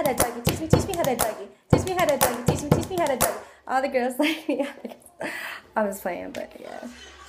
how to doggy. Teach me how to doggy. Teach me how to doggy. Teach me how to doggy. All the girls like me. I was playing, but yeah.